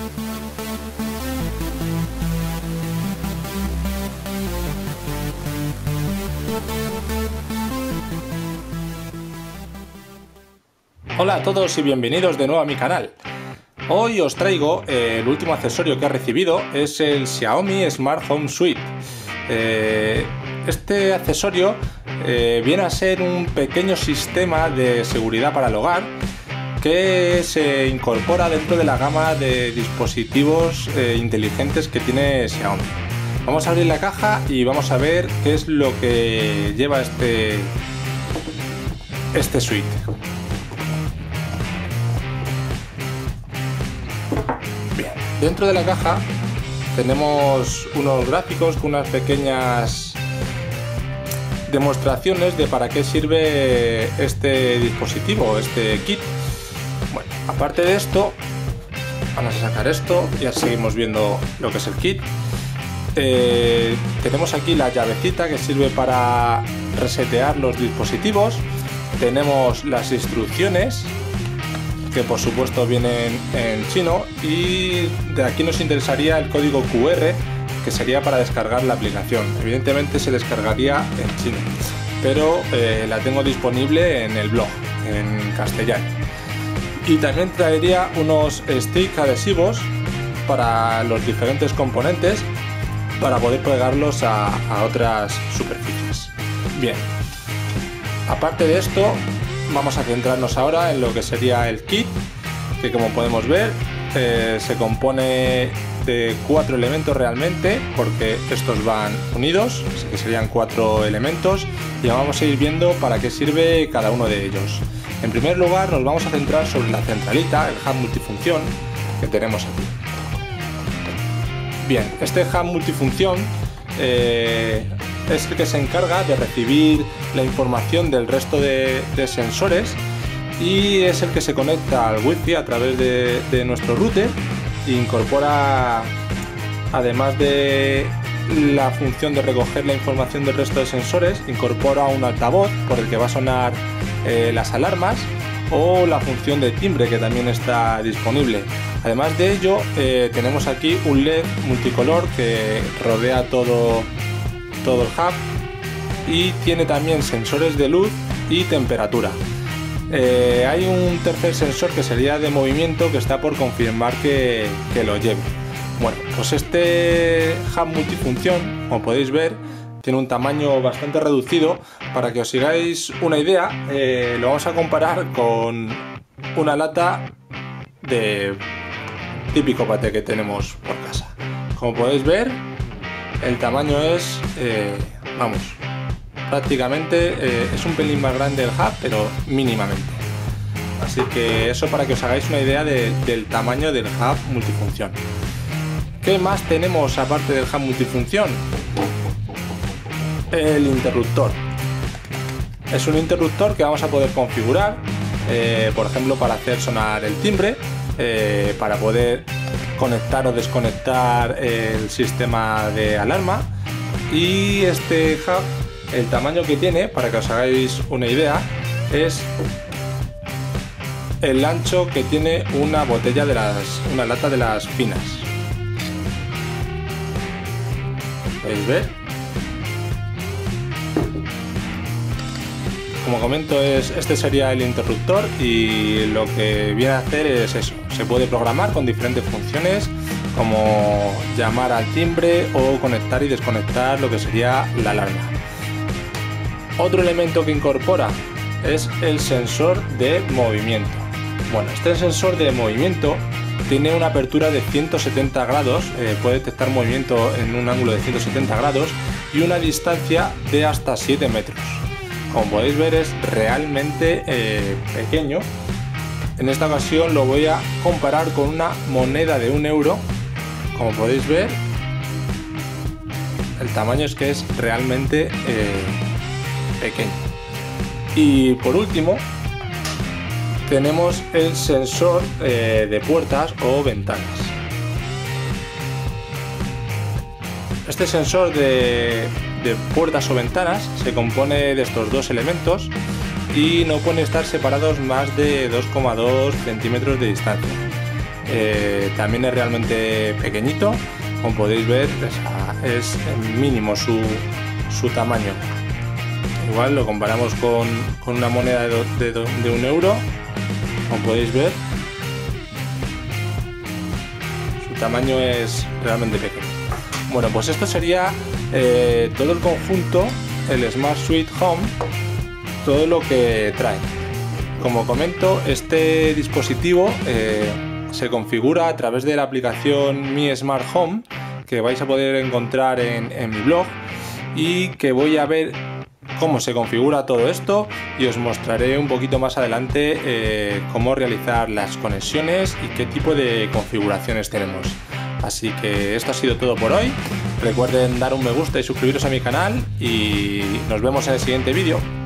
Hola a todos y bienvenidos de nuevo a mi canal. Hoy os traigo el último accesorio que he recibido, es el Xiaomi Smart Home Suite. Este accesorio viene a ser un pequeño sistema de seguridad para el hogar que se incorpora dentro de la gama de dispositivos inteligentes que tiene Xiaomi. Vamos a abrir la caja y vamos a ver qué es lo que lleva este suite. Bien, dentro de la caja tenemos unos gráficos con unas pequeñas demostraciones de para qué sirve este dispositivo, este kit. Bueno, aparte de esto, vamos a sacar esto y ya seguimos viendo lo que es el kit. Tenemos aquí la llavecita que sirve para resetear los dispositivos. Tenemos las instrucciones, que por supuesto vienen en chino, y de aquí nos interesaría el código QR, que sería para descargar la aplicación. Evidentemente se descargaría en chino, pero la tengo disponible en el blog, en castellano. Y también traería unos sticks adhesivos para los diferentes componentes, para poder pegarlos a otras superficies. Bien, aparte de esto, vamos a centrarnos ahora en lo que sería el kit, que como podemos ver se compone de 4 elementos realmente, porque estos van unidos, así que serían 4 elementos, y vamos a ir viendo para qué sirve cada uno de ellos. En primer lugar nos vamos a centrar sobre la centralita, el hub multifunción que tenemos aquí. Bien, este hub multifunción es el que se encarga de recibir la información del resto de sensores, y es el que se conecta al wifi a través de nuestro router e incorpora, además de la función de recoger la información del resto de sensores, incorpora un altavoz por el que va a sonar las alarmas, o la función de timbre, que también está disponible. Además de ello, tenemos aquí un LED multicolor que rodea todo el hub, y tiene también sensores de luz y temperatura. Hay un tercer sensor que sería de movimiento, que está por confirmar que lo lleve. Bueno, pues este hub multifunción, como podéis ver, tiene un tamaño bastante reducido. Para que os hagáis una idea, lo vamos a comparar con una lata de típico paté que tenemos por casa. Como podéis ver, el tamaño es, vamos, prácticamente es un pelín más grande el hub, pero mínimamente. Así que eso para que os hagáis una idea del tamaño del hub multifunción. ¿Qué más tenemos aparte del hub multifunción? El interruptor. Es un interruptor que vamos a poder configurar, por ejemplo, para hacer sonar el timbre, para poder conectar o desconectar el sistema de alarma. Y este hub, el tamaño que tiene, para que os hagáis una idea, es el ancho que tiene una botella una lata de las finas. ¿Podéis ver? Como comento, este sería el interruptor, y lo que viene a hacer es eso. Se puede programar con diferentes funciones, como llamar al timbre o conectar y desconectar lo que sería la alarma. Otro elemento que incorpora es el sensor de movimiento. Bueno, este sensor de movimiento tiene una apertura de 170 grados, puede detectar movimiento en un ángulo de 170 grados y una distancia de hasta 7 metros. Como podéis ver, es realmente pequeño. En esta ocasión lo voy a comparar con una moneda de 1 euro. Como podéis ver, el tamaño es que es realmente pequeño. Y por último, tenemos el sensor de puertas o ventanas. Este sensor de puertas o ventanas se compone de estos dos elementos y no pueden estar separados más de 2,2 centímetros de distancia. también es realmente pequeñito, como podéis ver, es mínimo su tamaño. Igual lo comparamos con una moneda de 1 euro, como podéis ver, su tamaño es realmente pequeño. Bueno, pues esto sería todo el conjunto, el Smart Suite Home, todo lo que trae. Como comento, este dispositivo se configura a través de la aplicación Mi Smart Home, que vais a poder encontrar en mi blog, y que voy a ver cómo se configura todo esto y os mostraré un poquito más adelante cómo realizar las conexiones y qué tipo de configuraciones tenemos. Así que esto ha sido todo por hoy. Recuerden dar un me gusta y suscribiros a mi canal, y nos vemos en el siguiente vídeo.